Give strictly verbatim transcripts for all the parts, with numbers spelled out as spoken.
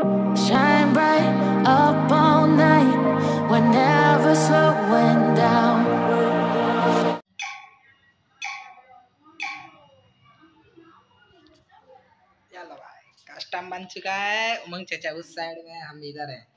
Shine bright up all night. We're never slowing down. चलो भाई custom बन चुका है। उमंग चाचा उस साइड में, हम इधर हैं।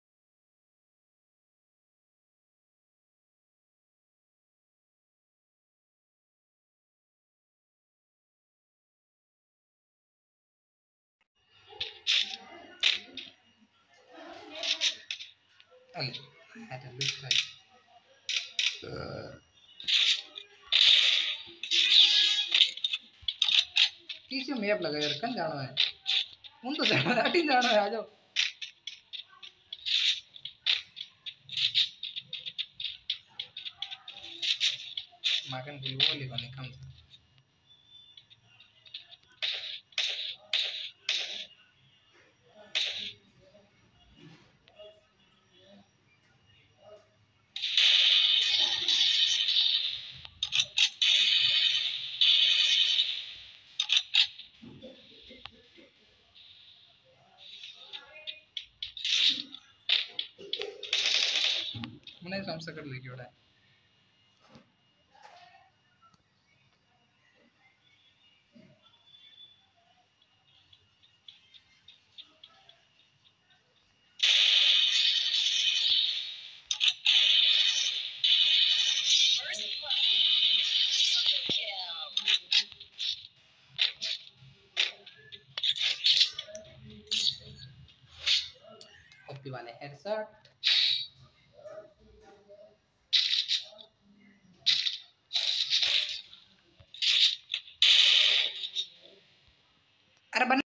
किसी मैप लगा यार, कन जाना है? उन तो जाना है, जाना है, आ जाओ। makan dulu boleh balik kamu. Mana samsa कर लेगी उड़ा? Kopi वाले headshot. अरे बन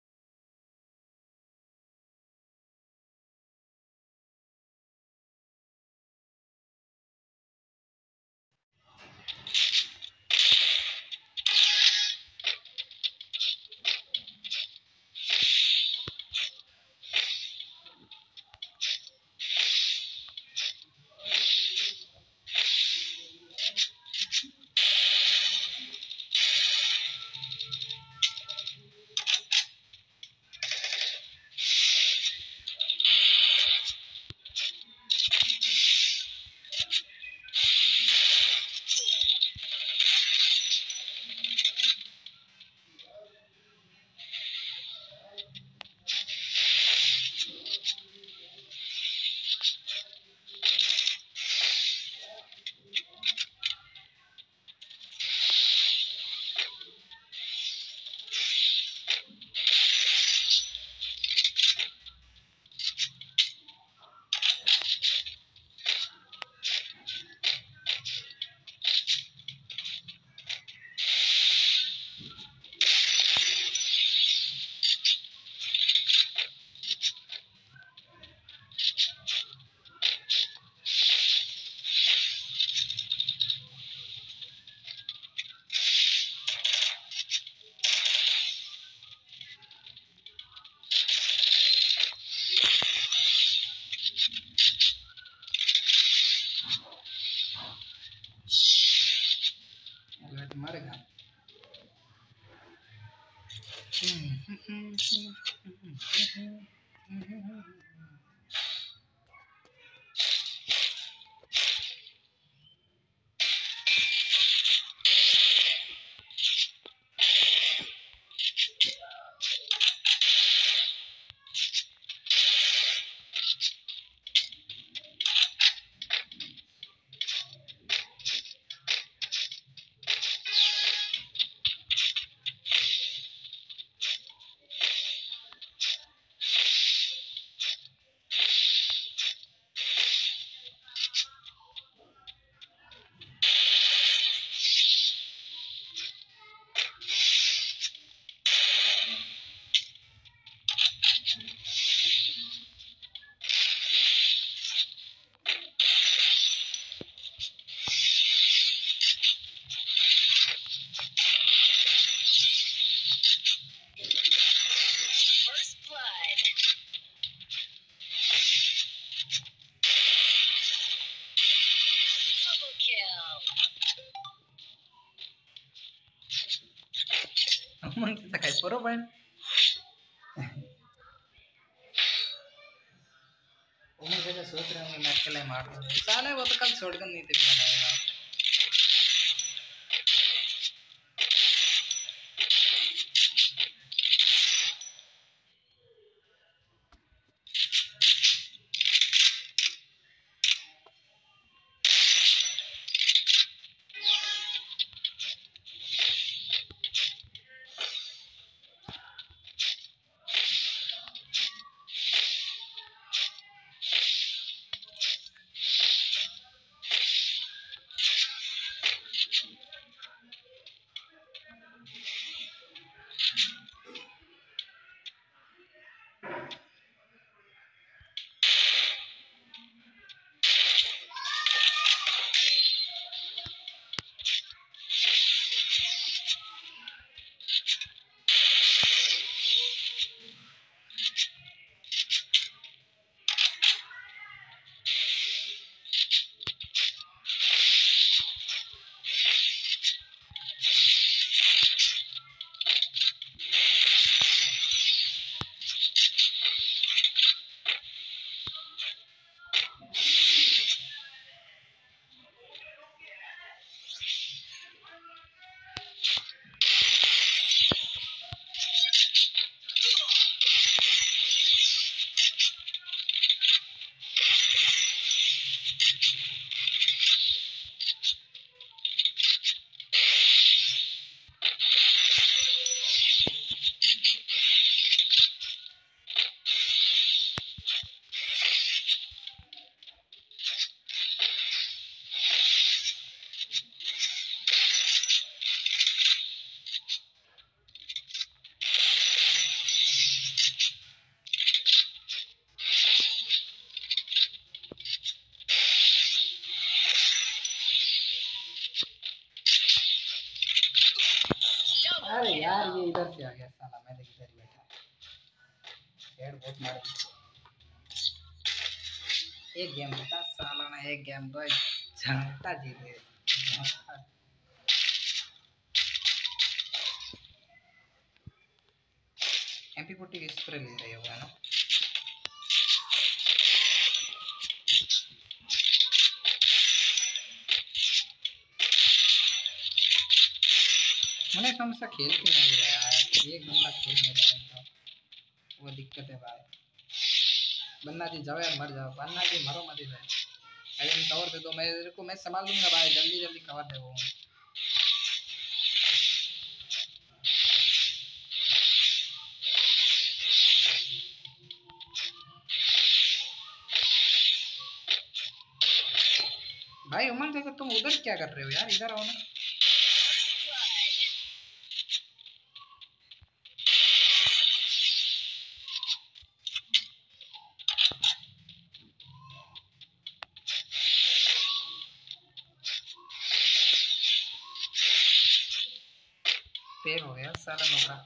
मरेगा। Emang kita kayak poro, Pan? उम्मीद है सोच रहे होंगे मैं अकेले मार दूँ साले वो तो कल शॉटगन नहीं थे बनाएगा। अरे यार ये इधर से आ गया साला, मैं देख इधर ही बैठा हेड बहुत मारे। एक गेम जीता साला ना, एक गेम तो झंटा जीते। एमपी फोर्टी की स्प्रे ले रहे होगा ना। मैंने समझा खेल के नहीं रहा यार, एक बंदा खेल नहीं रहा है तो वो दिक्कत है भाई। बन्ना जी जाओ यार, मर जाओ बन्ना जी, मरो मत इधर। अरे कवर दे दो, मेरे को मैं संभाल लूंगा भाई, जल्दी जल्दी कवर दे वो। भाई उमन जैसे तुम उधर क्या कर रहे हो यार, इधर आओ ना। पेड़ हो गया सारा नौका।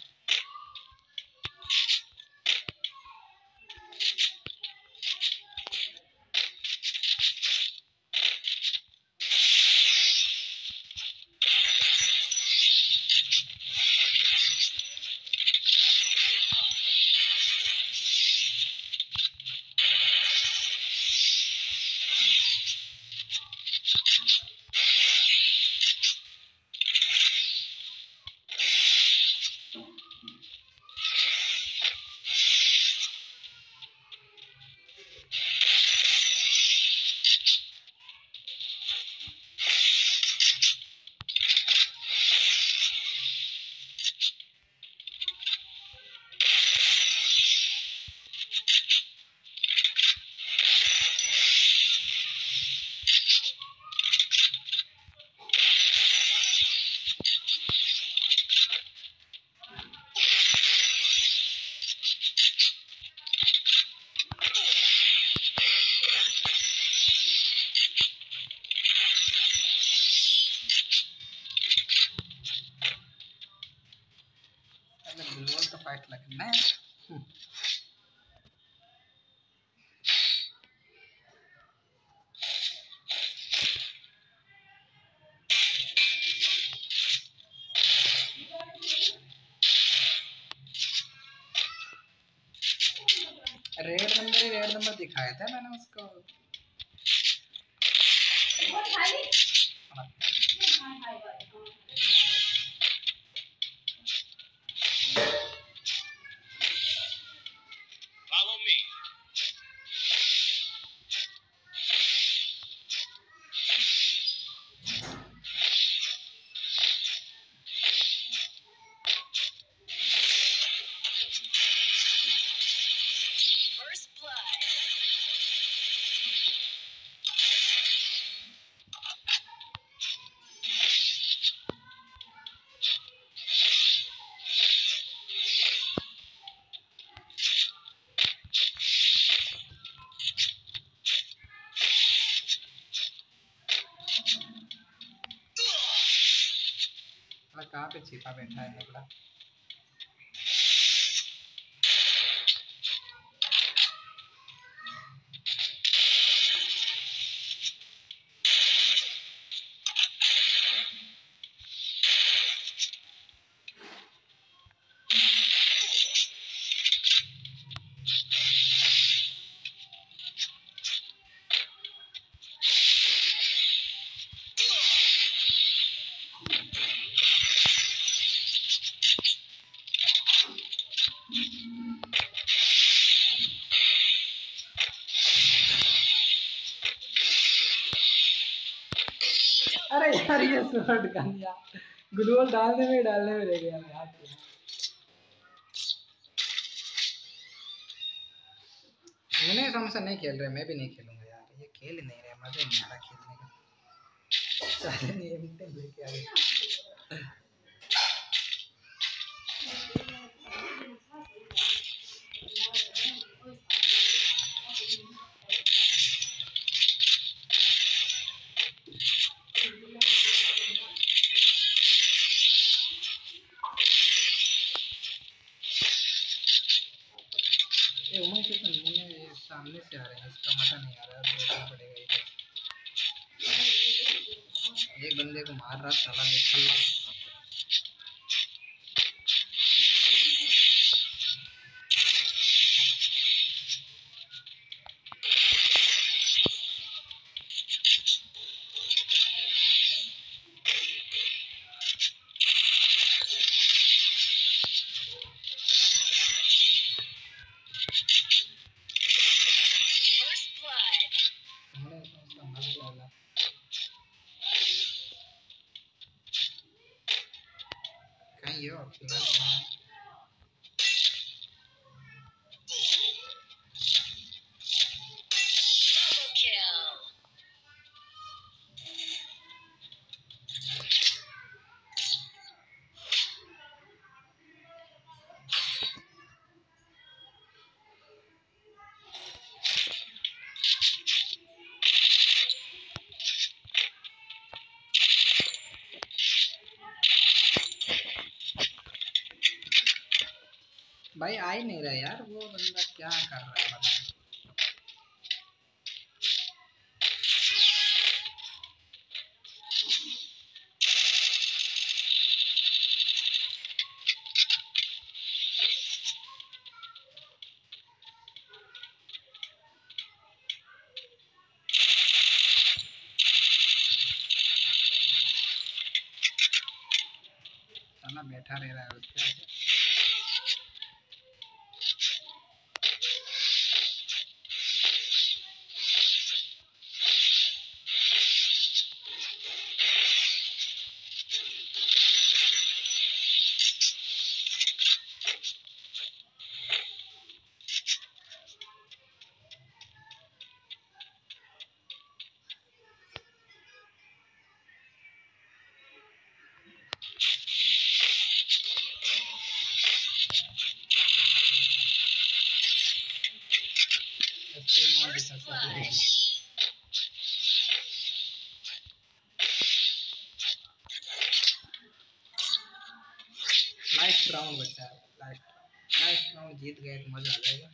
तो फाइट लगना है। रेड मेरे रेड नंबर दिखाया था मैंने उसको। कहाँ पे छिपा बैठा है निकला। अरे यार ये शॉट गन यार ग्लूवॉल डालने में डालने में रह गया यार। मैंने समझा नहीं खेल रहे, मैं भी नहीं खेलूंगा यार, ये खेल ही नहीं रहे, मजा नहीं आ रहा खेलने का। चले नहीं ये मिनट लेके आ गए। ये उमंग के मुझे सामने से आ रहे हैं, इसका मजा नहीं आ रहा, देखना पड़ेगा इधर। एक बंदे को मार रहा साला निकल रहा। Yo, भाई आ ही नहीं रहा यार, वो बंदा क्या कर रहा है पता नहीं। साला बैठा रह रहा है उसके। लास्ट राउंड बचा है, लास्ट लास्ट राउंड जीत गए तो मजा आ जाएगा।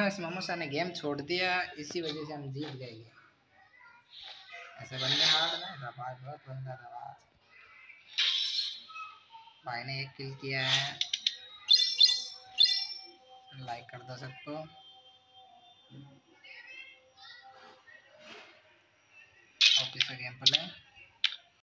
इस मोमोसा ने गेम छोड़ दिया, इसी वजह से हम जीत गए। ऐसे बंदे हार्ड नहीं था भाई, बहुत बंदा था भाई। भाई ने एक किल किया है, लाइक कर दो सबको। ओके से गेम प्ले।